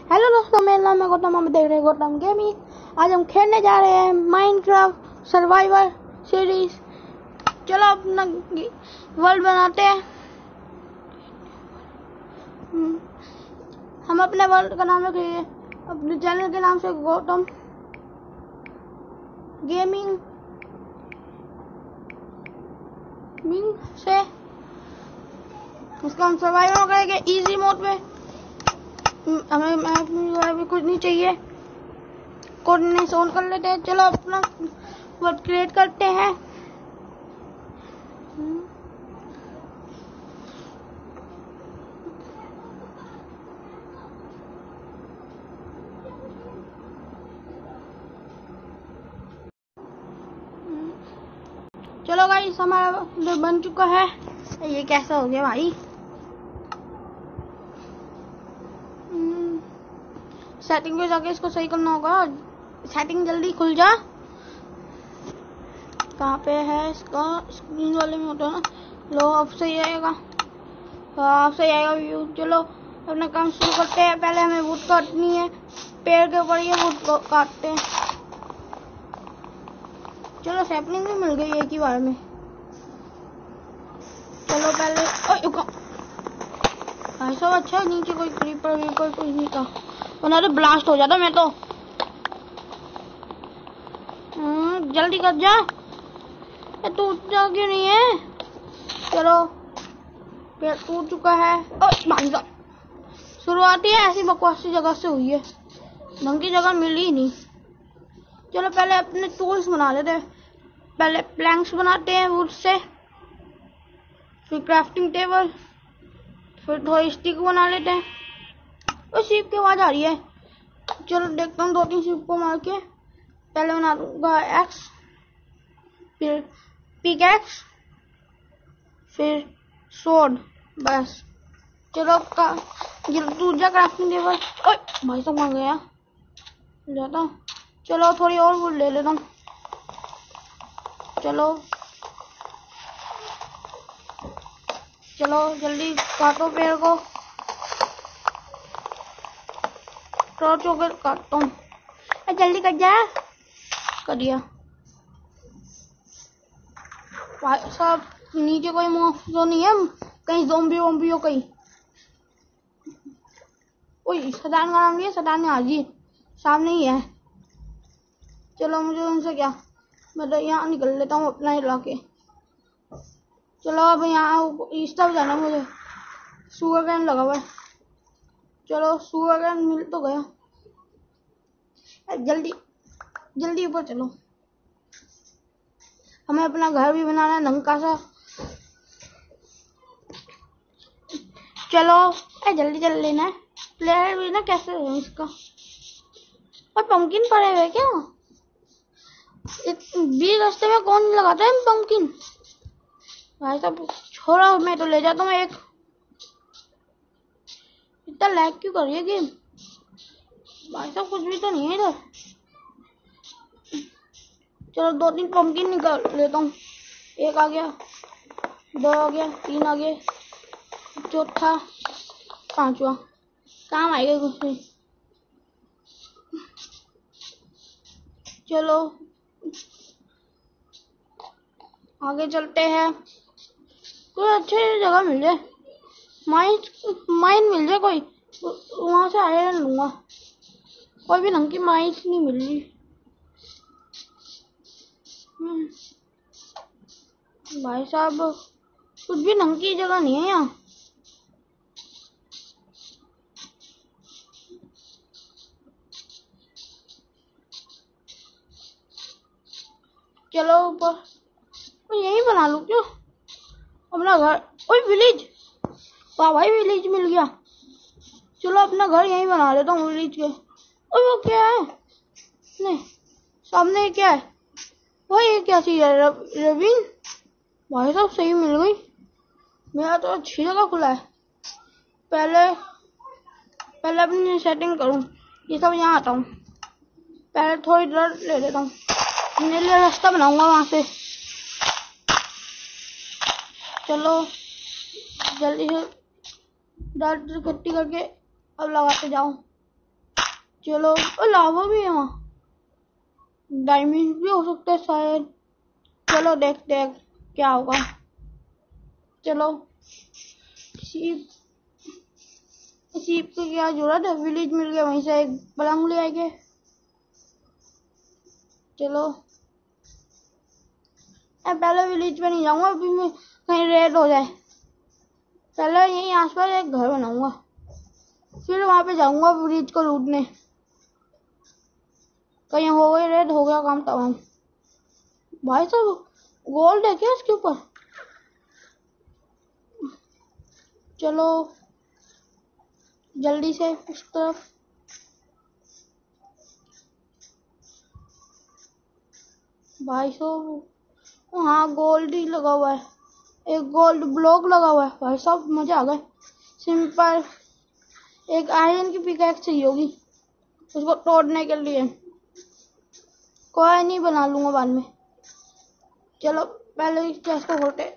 Hello दोस्तों, मेरा नाम है गौतम। हम देख रहे हैं गौतम गेमिंग। आज हम खेलने जा रहे हैं माइनक्राफ्ट सर्वाइवर सीरीज। चलो अपना वर्ल्ड बनाते हैं। हम अपने वर्ल्ड का नाम रखेंगे अपने चैनल के नाम से गौतम गेमिंग से। इसका हम सर्वाइवर करेंगे इजी मोड पे। हमें मैप भी कुछ नहीं चाहिए, कोऑर्डिनेट्स ऑन कर लेते हैं। चलो अपना वर्ड क्रिएट करते हैं। चलो गाइस, हमारा बन चुका है। ये कैसा हो गया भाई? सेटिंग पे जाके इसको सही करना होगा। सेटिंग जल्दी खुल जा। कहाँ पे है इसका? स्क्रीन वाले में होता है ना। लो, अब सही आएगा। हाँ, अब सही आएगा व्यू। चलो अपना काम शुरू करते हैं। पहले हमें वुड काटनी है। पेड़ के ऊपर ये वुड काटते हैं। चलो सैपलिंग भी मिल गई एक ही बार में। चलो पहले ऐसा अच्छा नीचे कोई क्रीपर वीपर कुछ नहीं था, वरना तो ब्लास्ट हो जाता मैं तो। जल्दी कर जा। टूट जा क्यों नहीं है? चलो पेड़ टूट चुका है। भाई साहब, शुरुआती है ऐसी बकवासी जगह से हुई है, ढंग की जगह मिली ही नहीं। चलो पहले अपने टूल्स बना लेते हैं। पहले प्लैंक्स बनाते हैं वुड से, फिर क्राफ्टिंग टेबल, फिर थोड़ी स्टिक बना लेते हैं। और शीप की आवाज आ रही है। चलो देखता हूँ 2-3 शीप को मार के। पहले बना दूंगा एक्स, फिर पिक एक्स, फिर सोड। बस चलो दूसरा क्राफ्टिंग टेबल। भाई साहब मांग गया जाता हूँ। चलो थोड़ी और वुड ले लेता हूँ। चलो जल्दी काटो पेड़ को। टॉर्च होकर काटता हूँ। जल्दी कर जा। कर दिया। भाई साहब, नीचे कोई तो नहीं है? कहीं ज़ॉम्बी वॉम्बी हो कहीं? सदान का नाम लिया। सदान ने हाजिर सामने ही है। चलो मुझे उनसे क्या, मैं तो यहाँ निकल लेता हूँ अपना इलाके। चलो अब यहाँ इस तरफ जाना मुझे। सुगर कैन लगा हुआ है। चलो सुगर कैन मिल तो गया। जल्दी जल्दी ऊपर चलो। हमें अपना घर भी बनाना है ढंग सा। चलो जल्दी चल लेना है। प्लेयर भी ना कैसे है इसका। और पंपकिन पड़े हुए क्या? बीच रास्ते में कौन लगाता है पंपकिन? भाई साहब छोड़ो, मैं तो ले जाता हूँ एक। इतना लैग क्यों कर रही है गेम? भाई साहब कुछ भी तो नहीं है इधर। चलो 2-3 पंपकिन निकाल लेता हूँ। एक आ गया, 2 आ गया, 3 आ गया, चौथा, 5वां काम आएगा कुछ नहीं। चलो आगे चलते हैं। कोई अच्छी जगह मिल जाए, माइन मिल जाए कोई, वहां से आयरन लूंगा। कोई भी ढंग की माइन नहीं मिल रही। भाई साहब कुछ भी ढंग की जगह नहीं है यहाँ। चलो ऊपर यही बना लूं क्यों अपना घर। विलेज, वाह भाई विलेज मिल गया। चलो अपना घर यहीं बना लेता हूँ विलेज के। वो क्या है? नहीं, सामने क्या है? ये क्या चीज है? रवीन। भाई साहब सही मिल गई। मेरा तो अच्छी जगह खुला है। पहले अपनी सेटिंग करूँ। ये सब यहाँ आता हूँ। पहले थोड़ी डर ले लेता हूँ। नीले रास्ता बनाऊंगा वहां से। चलो जल्दी से डर इकट्ठी करके अब लगाते जाओ। चलो, लावा भी है वहाँ, डायमंड भी हो सकता है शायद। चलो देखते हैं क्या होगा। चलो, शीप शीप की क्या जरूरत है, विलेज मिल गया, वहीं से एक पलंग ले आएंगे। चलो, पहले विलेज पे नहीं जाऊंगा, अभी मैं कहीं रेड हो जाए। पहले यहीं आसपास एक घर बनाऊंगा, फिर वहां पे जाऊंगा विलेज को लूटने। कहीं हो गई रेड, हो गया काम तमाम। भाई साहब, गोल्ड है क्या इसके ऊपर? चलो जल्दी से उस तरफ। भाई साहब, हाँ गोल्ड ही लगा हुआ है, एक गोल्ड ब्लॉक लगा हुआ है। भाई साहब मजा आ गए। सिंपल एक आयरन की पिकैक्स चाहिए होगी उसको तोड़ने के लिए। कोई नहीं, बना लूंगा बाद में। चलो पहले इस चेस्ट को खोलते।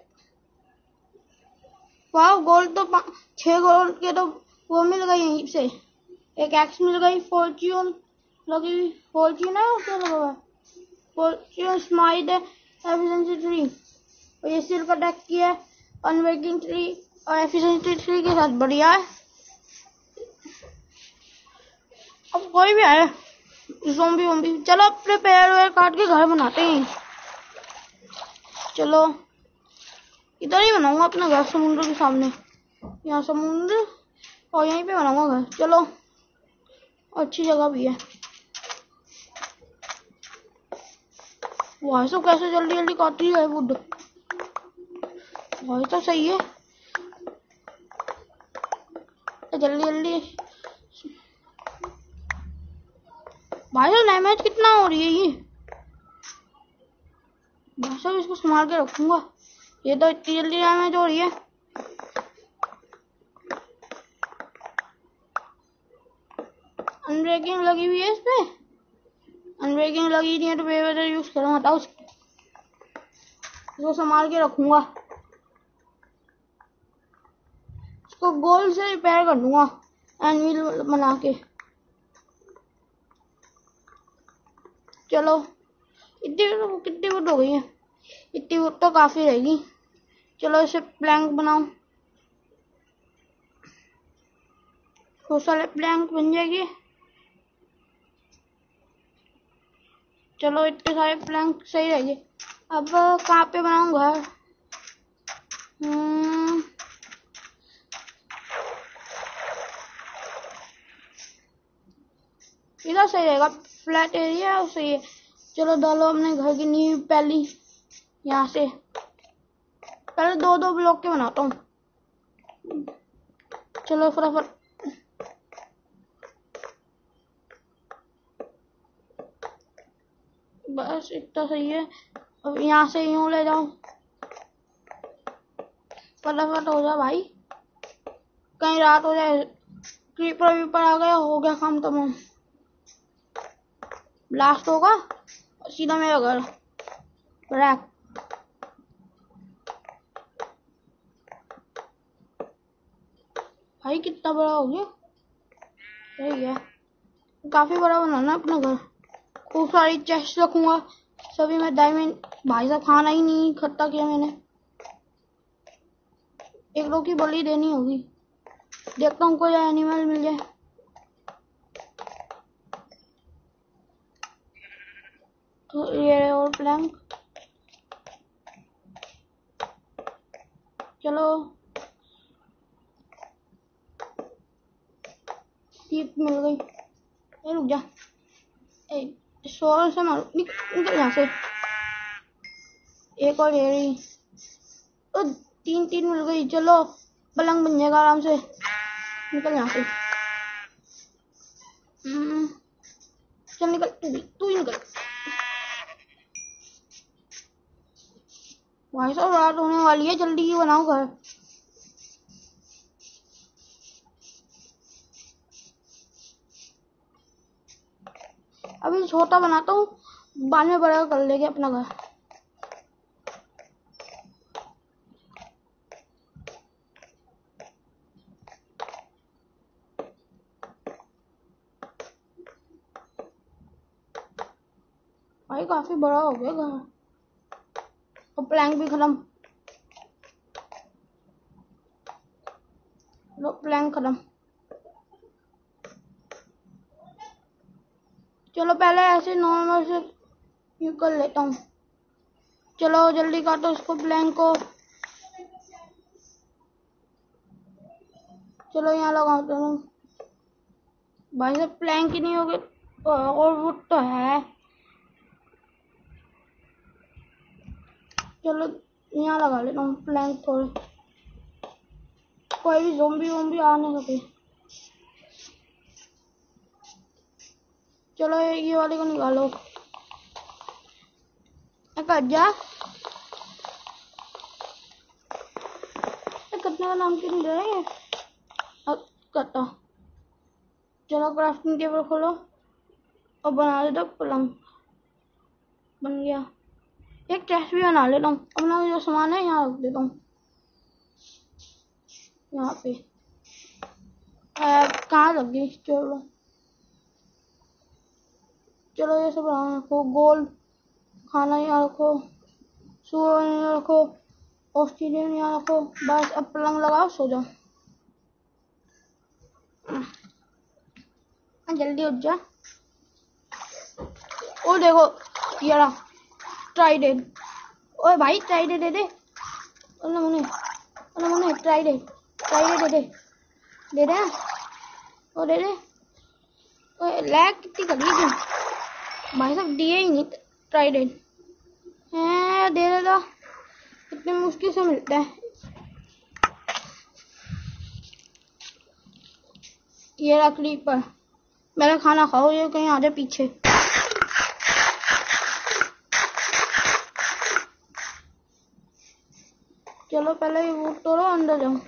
वाह, गोल्ड तो 6 गोल्ड के तो वो मिल गई यहीं से। एक एक्स मिल गई, फॉर्च्यून लगी हुई, फॉर्च्यून है उसमें लगा हुआ है, फॉर्च्यून स्माइट है, एफिशिएंसी 3। और ये सिर का टैक किया है, अनब्रेकिंग 3 और एफिशिएंसी 3 के साथ बढ़िया है। अब कोई भी आए ज़ॉम्बी वोम्बी, चलो अपने पैर वैर काट के घर बनाते हैं। चलो इधर ही बनाऊंगा अपना घर, समुद्र के सामने। यहाँ समुद्र और यहीं पे बनाऊंगा घर। चलो, अच्छी जगह भी है। वहां से कैसे जल्दी जल्दी काटी है वुड, वही तो सही है, जल्दी जल्दी। भाई साहब डैमेज कितना हो रही है ये, भाई साहब इसको संभाल के रखूंगा। ये तो इतनी जल्दी डैमेज हो रही है। अनब्रेकिंग लगी हुई है इस पे, अनब्रेकिंग लगी नहीं है तो बेवजह यूज करूँ, हटाओ इसको संभाल के रखूंगा। इसको गोल्ड से रिपेयर कर दूंगा एनिमल बना के। चलो कितनी वुड हो गई है, इतनी वुड तो काफी रहेगी। चलो इसे प्लैंक बनाओ, बहुत सारे प्लैंक बन जाएगी। चलो इतने सारे प्लैंक सही रहेंगे। अब कहाँ पे बनाऊं घर? इधर सही रहेगा, फ्लैट एरिया है सही है। चलो डालो अपने घर की नींव पहली, यहाँ से पहले 2-2 ब्लॉक के बनाता हूँ। चलो फटाफट, बस इतना सही है। अब यहाँ से यूं ले जाओ, फटाफट हो जा भाई, कहीं रात हो जाए, क्रीपर वीपर आ गया, हो गया काम तमाम। ब्लास्ट होगा सीधा मेरा घर रैक। भाई कितना बड़ा हो गया, सही है। काफी बड़ा बनाना अपना घर, खूब सारी चेस्ट रखूंगा सभी में डायमंड। भाई साहब खाना ही नहीं इकट्ठा किया मैंने, एक लोग की बलि देनी होगी। देखता हूँ कोई एनिमल मिल जाए। तो ये और प्लैंक, चलो शीप मिल गई। रुक जा, शोर से मारो, निकल यहाँ से। एक और ये तो 3 मिल गई। चलो पलंग बन जाएगा आराम से, निकल यहाँ से। चल निकल, तू ही निकल। भाई साहब रात होने वाली है, जल्दी ही बनाओ घर। अभी छोटा बनाता हूँ, बाद में बड़ा कर लेंगे अपना घर। भाई काफी बड़ा हो गया घर। और प्लैंक भी खत्म। लो प्लैंक खत्म। चलो पहले ऐसे नॉर्मल से यूं कर लेता हूँ। चलो जल्दी काटो इसको प्लैंक को। चलो यहाँ लगाता हूँ। भाई से प्लैंक ही नहीं हो गए और वो तो है। चलो यहाँ लगा लेता हूँ प्लैंक थोड़े, कोई भी ज़ोंबी वोंबी आ नहीं सके। चलो ये वाले को निकालो। कट जा। कटने का नाम क्यों नहीं दे रहे? कटा। चलो क्राफ्टिंग टेबल खोलो और बना देता पलंग। बन गया। एक चेस्ट भी बना लेता हूँ। अपना जो सामान है यहाँ रख देता हूँ। यहाँ पे कहाँ लग गई? चलो चलो ये सब रखो। गोल्ड खाना यहाँ रखो, सूअर यहाँ रखो, ऑस्ट्रेलियन यहाँ रखो। बस अब पलंग लगाओ, सो जाओ। जल्दी उठ जा। ओ देखो ये रहा ट्राइडेंट। ओए भाई ट्राइडेंट दे दे। मुन्ने ट्राइडेंट दे दे। दे दे। ओ दे दे। ओए लैग कितनी कर दी तू? भाई साहब दिए ही नहीं ट्राइडेंट। दे देगा। इतनी मुश्किल से मिलता है। ये रख ली पर मेरा खाना खाओ, ये कहीं आ जाए पीछे। चलो पहले ये वो तोड़ो, अंदर जाओ।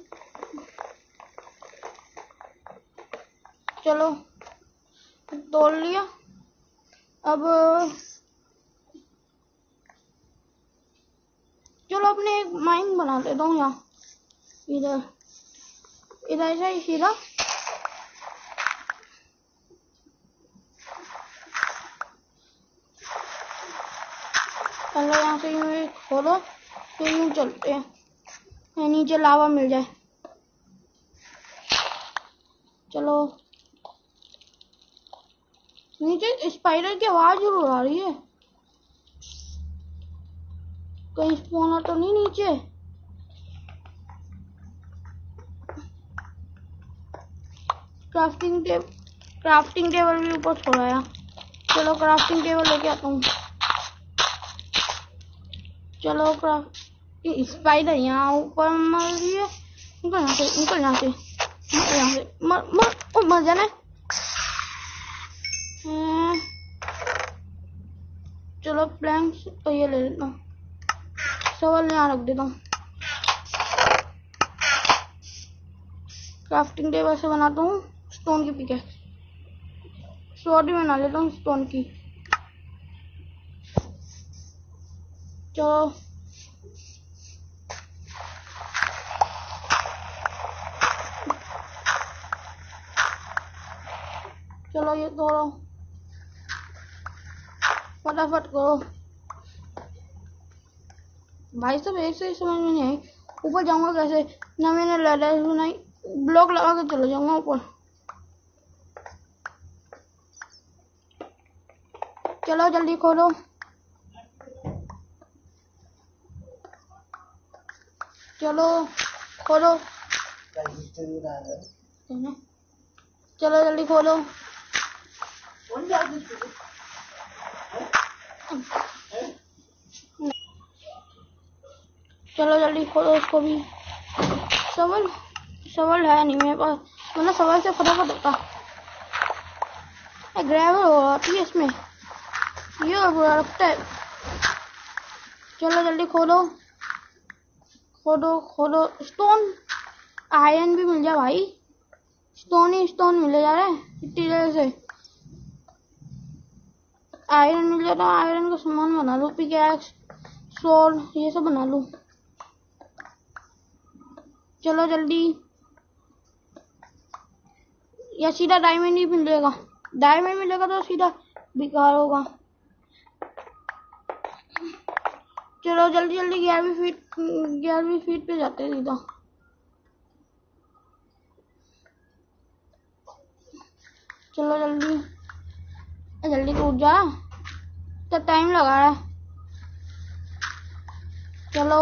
चलो तोड़ लिया। अब चलो अपने एक माइन बना देता हूँ यहाँ। इधर से सीधा। पहले यहाँ से यूँ खोलो तो यूँ चलते हैं, नीचे लावा मिल जाए। चलो नीचे स्पाइडर की आवाज जरूर आ रही है। कहीं स्पॉनर तो नहीं नीचे? क्राफ्टिंग टेबल भी ऊपर छोड़ाया। चलो क्राफ्टिंग टेबल लेके आता हूँ। चलो स्पाइडर यहाँ ऊपर मर रही है। निकल यहाँ से मर जाना। चलो प्लैंक्स तो ये ले लेता हूँ। सवाल यहाँ रख देता हूँ। क्राफ्टिंग टेबल से बनाता हूँ स्टोन की पिकेक्स। स्वॉर्ड भी बना लेता हूँ स्टोन की। चलो चलो ये तोड़ो, फटाफट करो। भाई सब एक से समझ में नहीं आई, ऊपर जाऊंगा कैसे? ना मैंने लैडर बनाई, ब्लॉक लगा के चले जाऊंगा ऊपर। चलो जल्दी खोलो। चलो खोलो। चलो जल्दी खोलो। चलो जल्दी खोलो उसको भी। सवल है नहीं मेरे पास, मतलब सवल से फटाफट होता। ग्रेवल हो आती है इसमें, ये बुरा लगता है। चलो जल्दी खोलो खोलो खोलो। स्टोन आयरन भी मिल जाए भाई, स्टोन ही स्टोन मिले जा रहे हैं इतनी देर से। आयरन मिल जाए तो आयरन का सामान बना लूं, पिकैक्स स्वॉर्ड ये सब बना लूं। चलो जल्दी। या सीधा डायमंड ही मिलेगा? डायमंड मिलेगा तो सीधा बेकार होगा। चलो जल्दी जल्दी 11वीं फीट पे जाते हैं सीधा। चलो जल्दी जल्दी टूट जा, तो टाइम लगा रहा है। चलो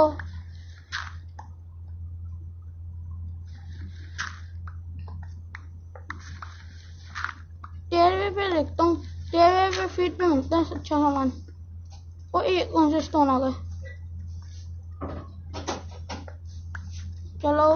तेरहवीं पे देखता हूँ, 13वीं फीट पे मिलता है अच्छा सामान। और ये कौन से स्टोन आ गए। चलो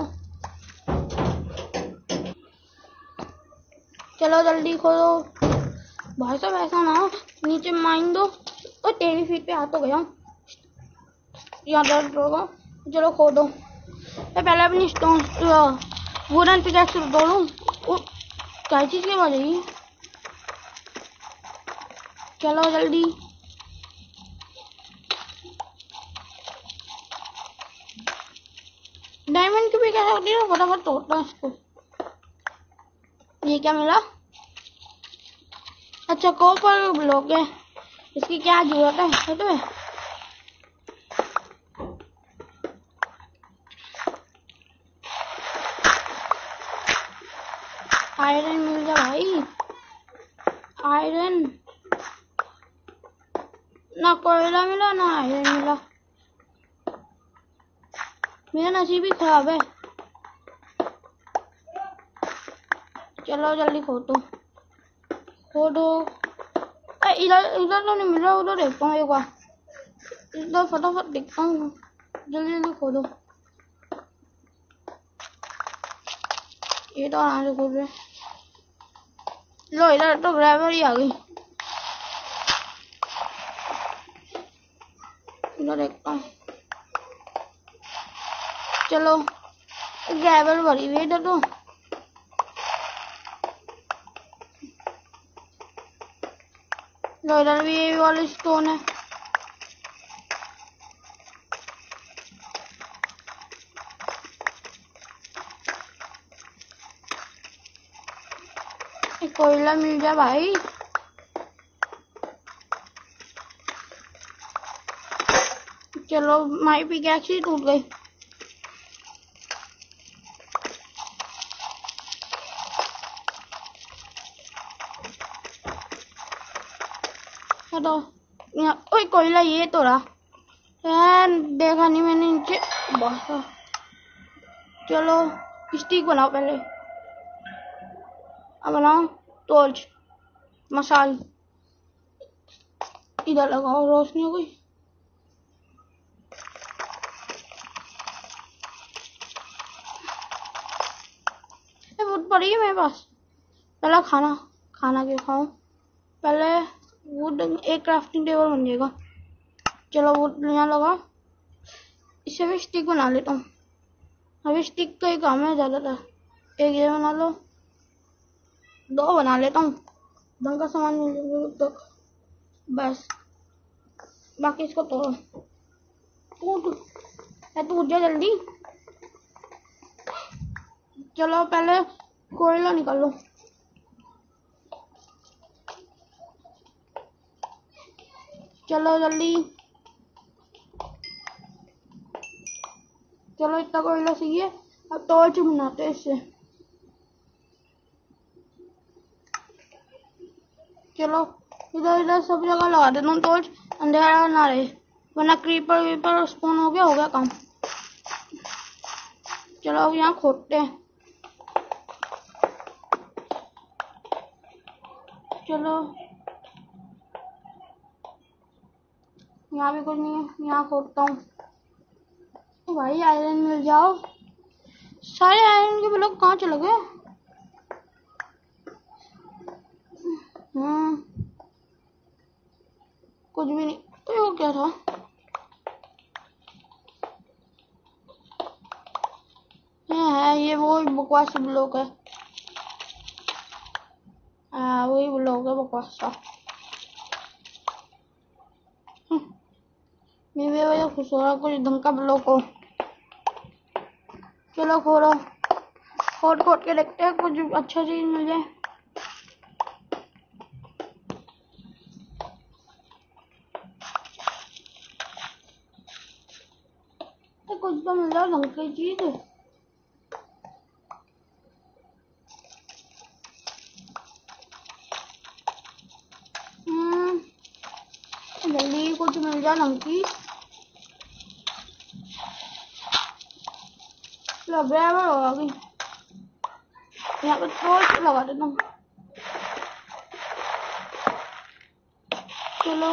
चलो जल्दी खोलो भाई साहब, ऐसा ना हो नीचे माइन दो। और 13वीं फीट पे आ तो गया हूँ, यहाँ दर्द होगा। चलो खोदो, पहले अपनी स्टोन वुडन पिकैक्स तोड़ूं। क्या चीज की आवाज है? चलो जल्दी डायमंड की भी कैसे होती है, फटाफट तोड़ता हूँ इसको। ये क्या मिला? अच्छा कॉपर ब्लॉक है, इसकी क्या जरूरत है तुम्हें? आयरन मिल जा भाई, आयरन ना कोयला मिला ना आयरन मिला, मेरा नसीब ही खराब है। चलो जल्दी खोदो खोदो। इधर इधर तो नहीं मिल रहा, उधर देखता हूँ एक बार, इधर फटाफट देखता हूँ। जल्दी जल्दी खोदो। ये तो आराम से खोद रहे। लो इधर तो ग्रेवल ही आ गई, इधर देखता हूँ। चलो ग्रेवल भरी हुई इधर तो। लो इधर भी ये वाली स्टोन है। कोयला मिल जा भाई। चलो माई पिकैक्स ही टूट गई। हटो ओए कोयला ये तो रहा यार, देखा नहीं मैंने नीचे। बस चलो स्टिक बनाओ पहले। अब बनाओ टॉर्च मसाल, इधर लगाओ रोशनी हो गई। वुड पड़ी है मेरे पास, पहले खाना क्यों खाऊं, पहले वुड एक क्राफ्टिंग टेबल बन जाएगा। चलो वुड यहाँ लगाओ, इससे भी स्टिक बना लेता हूँ। अभी स्टिक का ही काम है ज्यादातर। एक ये बना लो, 2 बना लेता हूँ, ढंग का सामान मिल जाएगा तो बस। बाकी इसको तोड़ो, टूट जा जल्दी। चलो पहले कोयला निकालो। चलो जल्दी, चलो इतना कोयला चाहिए। अब टॉर्च बनाते हैं इससे। चलो इधर इधर सब जगह लगा देता हूँ टॉर्च, अंधेरा ना रहे, वरना क्रीपर वीपर स्पॉन हो गया काम। चलो अब यहाँ खोदते हैं। चलो यहाँ भी कुछ नहीं है, यहाँ खोदता हूँ। भाई आयरन मिल जाओ। सारे आयरन के ब्लॉक कहाँ चले गए? कुछ भी नहीं। तो वो क्या था? ये वो बकवास ब्लॉक है। वही ब्लॉक है बकवास सा। मेरे वजह खुश हो रहा कुछ ढंग का ब्लॉक हो। चलो खोलो, खोद के देखते हैं कुछ अच्छा चीज मिल जाए। ढंग की चीज है। जल्दी कुछ मिल जाए ढंग की। बराबर होगा अभी। यहाँ पे टॉर्च लगा देता हूँ। चलो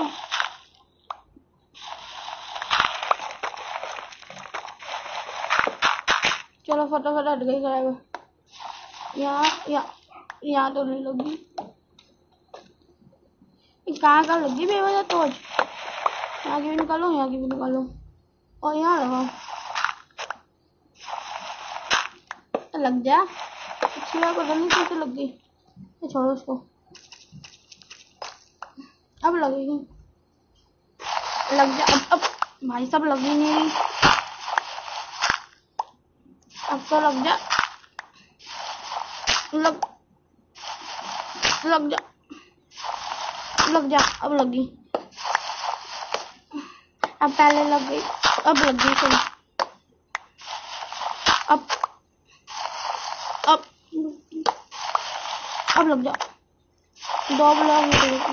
चलो फटाफट हट गई खराब। यहाँ तो नहीं लगी। कहाँ लगी बेवजह टॉर्च। यहाँ की भी निकालो, यहाँ की भी निकालो और यहाँ लगाओ। लग जा। अच्छी बात पता नहीं कैसे लग गई। छोड़ो उसको, अब लगेगी। लग जा अब भाई सब लगी नहीं। अब तो लग जा। लग जा अब लगी। अब पहले लग गई, अब लग गई। चलो अब लग जा। दो ब्लॉक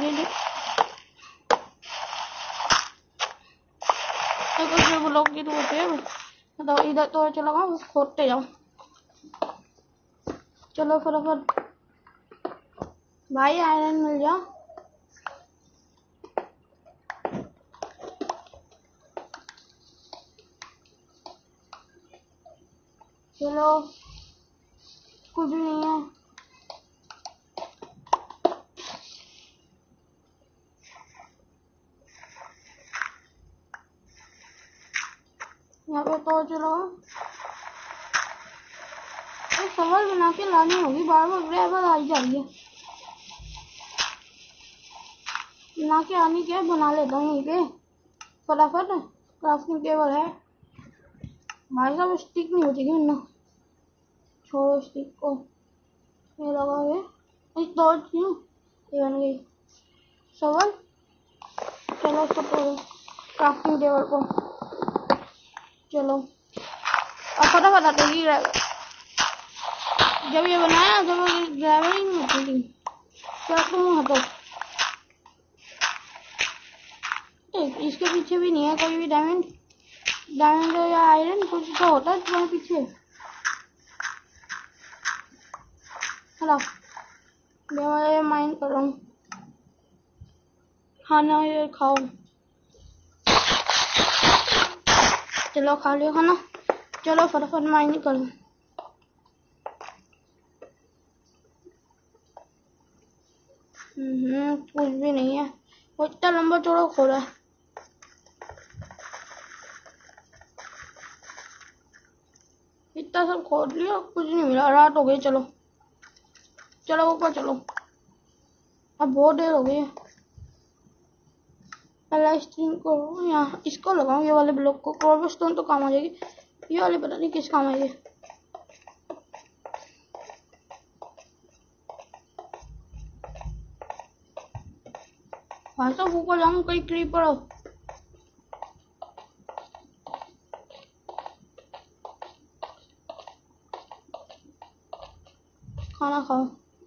ब्लॉक की तो होते हैं। तो इधर तो चलो खोदते जाओ। चलो फटाफट भाई आयरन मिल जा। चलो कुछ नहीं है। यहाँ पे तो चलो सवाल बना के लानी होगी। बार बार ड्राइवर आ जा रही है। बना के आनी क्या, बना लेता हूँ यहीं पे फटाफट। क्राफ्टिंग टेबल है भाई साहब। स्टिक नहीं होती थी ना, छोड़ो स्टिक को। ये लगा हुआ है टॉर्च क्यों ये बन गई सवाल। चलो उसको तोड़ो क्राफ्टिंग टेबल को। चलो अब फटाफट आते ड्राइवर। जब ये बनाया जब ड्राइवर ही नहीं होती थी। चलो तुम हटो। इसके पीछे भी नहीं है कोई भी डायमंड या आयरन कुछ तो होता है तुम्हारे पीछे। हेलो मैं माइंड कर रहा हूँ। खाना ये खाओ। चलो खा लियो खाना। चलो फटाफट माइंड करो। कुछ भी नहीं है। वो इतना लंबा चौड़ा खोला है। इतना सब खोद लिया कुछ नहीं मिला। रात हो गई। चलो चलो ऊपर चलो। अब बहुत देर हो गई है। पहले स्क्रीन को यहाँ इसको लगाऊं। ये वाले ब्लॉक को कोबलस्टोन तो काम आ जाएगी। ये वाले पता नहीं किस काम आएगी। भाई साहब ऊपर जाऊँ कहीं क्रीपर हो। खाना खाओ।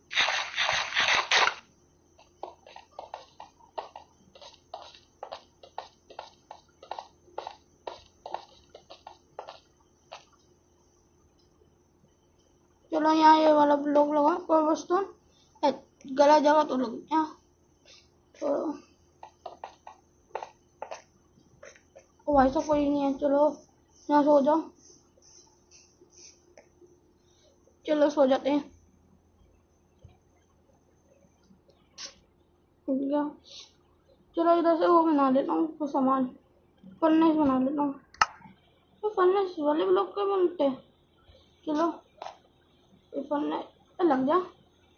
चलो यहाँ ये वाला ब्लॉक लगा कोबलस्टोन। गला जगह तो लग गया। तो भाई साहब कोई नहीं है। चलो यहाँ सो जाओ। चलो सो जाते हैं। चलो इधर से वो बना लेता हूँ कुछ सामान। फर्नेस बना लेता हूँ। तो फर्नेस वाले ब्लॉक के बनते हैं। चलो फर्नेस लग जा।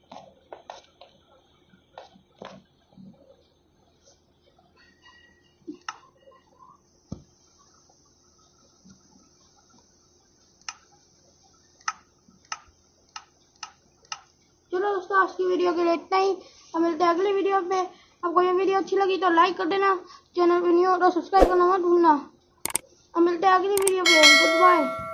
चलो दोस्तों आज की वीडियो के लिए इतना ही। अब मिलते हैं अगली वीडियो पे। आपको ये वीडियो अच्छी लगी तो लाइक कर देना। चैनल पे न्यू हो तो सब्सक्राइब करना मत भूलना। अब मिलते हैं अगली वीडियो पे। Good bye.